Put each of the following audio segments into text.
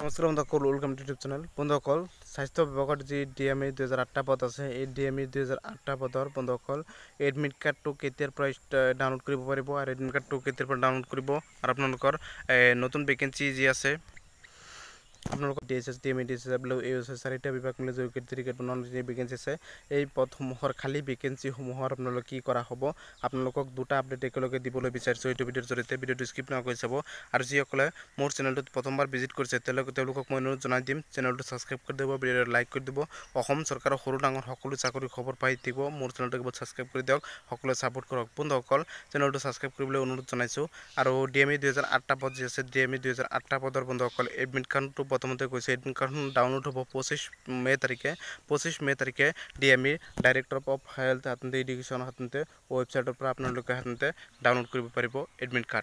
নমস্কাৰ বন্ধুসকল, welcome to YouTube channel. বন্ধুসকল, স্বাস্থ্য বিভাগৰ যি ডিএমই 2008টা পদ আছে, এই ডিএমই 2008টা পদৰ বন্ধুসকল এডমিট কাৰ্ডটো কেতিয়াৰ পৰা ডাউনলোড কৰিব পাৰিব আৰু এডমিট কাৰ্ডটো কেতিয়াৰ পৰা ডাউনলোড কৰিব আৰু আপোনালোকৰ নতুন ভেকেন্সি যি আছে আপোনালোকৰ ডিএছএছ ডিএমই ডিএছএছ এই চাৰিটা বিভাগ মিলি যি ভেকেন্সি আছে, এই পদসমূহৰ খালী ভেকেন্সিসমূহৰ আপোনালোকে কি কৰা হ'ব, আপোনালোকক দুটা আপডেট একেলগে দিবলৈ বিচাৰিছোঁ এইটো ভিডিঅ'ৰ জৰিয়তে। ভিডিঅ'টো স্কিপ নকৰি চাব আৰু যিসকলে মোৰ চেনেলটোত প্ৰথমবাৰ ভিজিট কৰিছে তেওঁলোকক মই অনুৰোধ জনাই দিম, চেনেলটো ছাবস্ক্ৰাইব কৰি দিব, ভিডিঅ'টো লাইক কৰি দিব। অসম চৰকাৰৰ সৰু ডাঙৰ সকলো চাকৰি খবৰ পাই থাকিব, মোৰ চেনেলটো কেৱল ছাবস্ক্ৰাইব কৰি দিয়ক, সকলোৱে ছাপোৰ্ট কৰক। বন্ধুসকল, চেনেলটো ছাবস্ক্ৰাইব কৰিবলৈ অনুৰোধ জনাইছোঁ। আৰু ডিএমই 2008টা পদ যি আছে, ডিএমই 2008টা পদৰ বন্ধুসকল এডমিট কাৰ্ডটো প্ৰথমতে কৈছে, এডমিট কাৰ্ডখন ডাউনলোড হ'ব 25 মে তাৰিখে ডিএমইৰ ডাইৰেক্টৰ অফ হেল্থ এডুকেশ্যন ৱেবছাইটৰ পৰা আপোনালোকে ডাউনলোড কৰিব পাৰিব এডমিট কাৰ্ড।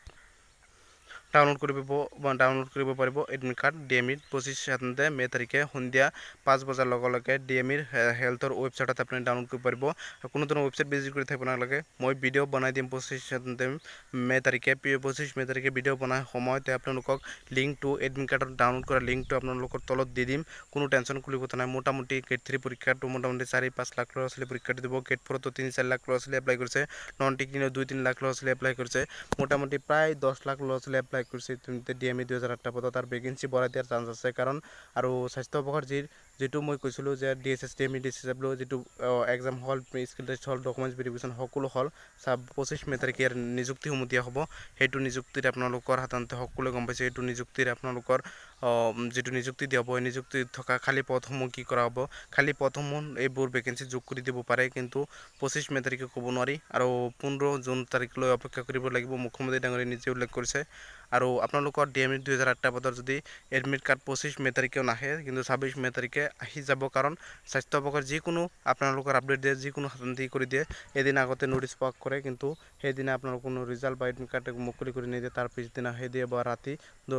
ডাউনলোড কৰিব পাৰিব এডমিট কাৰ্ড ডিএমইৰ 25 মে তাৰিখে সন্ধিয়া 5 বজাৰ লগে লগে ডিএমইৰ হেল্থৰ ৱেবছাইটত আপুনি ডাউনলোড কৰিব পাৰিব। কোনো ধৰণৰ ৱেবছাইট ভিজিট কৰি থাকিব নালাগে, মই ভিডিঅ' বনাই দিম 25 মে তাৰিখে ভিডিঅ' বনাই সময়তে আপোনালোকক লিংকটো এডমিট কাৰ্ডত ডাউনলোড কৰা লিংকটো আপোনালোকৰ তলত দি দিম। কোনো টেনশ্যন কৰিব কথা নাই। মোটামুটি গেট 3 পৰীক্ষাটো মোটামুটি 4-5 লাখ ল'ৰা ছোৱালী পৰীক্ষা দিব, গেট 4তো 3-4 লাখ ল'ৰা ছোৱালী এপ্লাই কৰিছে, নন টেকনিকেল 2-3 লাখ ল'ৰা ছোৱালী এপ্লাই কৰিছে, মোটামুটি প্ৰায় 10 লাখ ল'ৰা ছোৱালী এপ্লাই কৰিছে ডিএমই 2008টা পদত। আৰু ভেকেন্সি বঢ়াই দিয়াৰ চান্স আছে, কাৰণ আৰু স্বাস্থ্য বিভাগৰ যিটো মই কৈছিলোঁ যে ডিএছএছ ডিএমই ডিএছএছ যিটো এক্সাম হ'ল, স্কিল টেষ্ট হ'ল, ডকুমেণ্টছ ভেৰিফিকেশ্যন সকলো হ'ল, 25 মে তাৰিখে ইয়াৰ নিযুক্তিসমূহ দিয়া হ'ব। সেইটো নিযুক্তিত আপোনালোকৰ সাধাৰণতে সকলোৱে গম পাইছে, সেইটো নিযুক্তিৰ আপোনালোকৰ যিটো নিযুক্তি দিয়া হ'ব, এই নিযুক্তিত থকা খালী পদসমূহ কি কৰা হ'ব, খালী পদসমূহ এইবোৰ ভেকেন্সি যোগ কৰি দিব পাৰে, কিন্তু 25 মে তাৰিখে ক'ব নোৱাৰি আৰু 15 জুন তাৰিখলৈ অপেক্ষা কৰিব লাগিব, মুখ্যমন্ত্ৰী ডাঙৰীয়ে নিজে উল্লেখ কৰিছে। আৰু আপোনালোকৰ ডিএমই 2008টা পদৰ যদি এডমিট কাৰ্ড 25 মে তাৰিখেও নাহে, কিন্তু 26 মে তাৰিখে আহি যাব, কাৰণ স্বাস্থ্য বিভাগৰ যিকোনো আপোনালোকৰ আপডেট দিয়ে, যিকোনো সাধাৰণতে কৰি দিয়ে, এদিন আগতে নোটিছ পাক কৰে, কিন্তু সেইদিনা আপোনালোকৰ কোনো ৰিজাল্ট বা এডমিট কাৰ্ড মুকলি কৰি নিদিয়ে, তাৰ পিছদিনাহে দিয়ে বা ৰাতি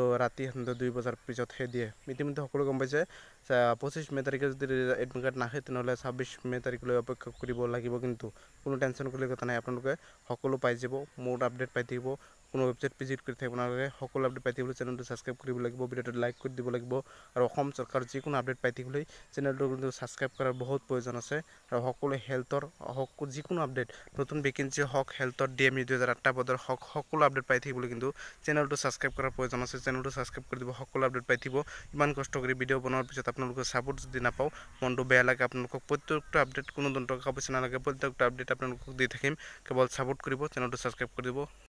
2 বজাৰ পিছতহে দিয়ে। ইতিমধ্যে সকলো গম পাইছে 25 মে তাৰিখে যদি এডমিট কাৰ্ড নাহে, তেনেহ'লে 26 মে তাৰিখলৈ অপেক্ষা কৰিব লাগিব, কিন্তু কোনো টেনশ্যন কৰিবলৈ কথা নাই, আপোনালোকে সকলো পাই যাব, মোৰ আপডেট পাই থাকিব, কোনো ৱেবছাইট ভিজিট কৰি থাকিব নালাগে, সকলো আপডেট পাই থাকিবলৈ চেনেলটো ছাবস্ক্ৰাইব কৰিব লাগিব, ভিডিঅ'টো লাইক কৰি দিব লাগিব। আৰু অসম চৰকাৰৰ যিকোনো আপডেট পাই থাকিবলৈ চেনেলটো কিন্তু ছাবস্ক্ৰাইব কৰাৰ বহুত প্ৰয়োজন আছে। আৰু সকলোৱে হেল্থৰ যিকোনো আপডেট, নতুন ভেকেন্সি হওক, হেল্থৰ ডিএমই 2008টা পদৰ হওক, সকলো আপডেট পাই থাকিবলৈ কিন্তু চেনেলটো ছাবস্ক্ৰাইব কৰাৰ প্ৰয়োজন আছে। চেনেলটো ছাবস্ক্ৰাইব কৰি দিব, সকলো আপডেট পাই থাকিব। ইমান কষ্ট কৰি ভিডিঅ' বনোৱাৰ পিছত আপোনালোকে ছাপোৰ্ট যদি নাপাওঁ, মনটো বেয়া লাগে। আপোনালোকক প্ৰত্যেকটা আপডেট কোনো টকা পইচা নালাগে, প্ৰত্যেকটা আপডেট আপোনালোকক দি থাকিম, কেৱল ছাপোৰ্ট কৰিব, চেনেলটো ছাবস্ক্ৰাইব কৰি দিব।